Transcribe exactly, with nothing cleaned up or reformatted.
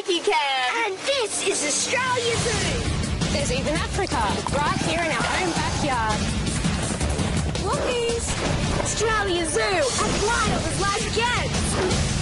like you can. And this is Australia Zoo. There's even Africa, right here in our own backyard. Lookies! Australia Zoo, as wild as life gets.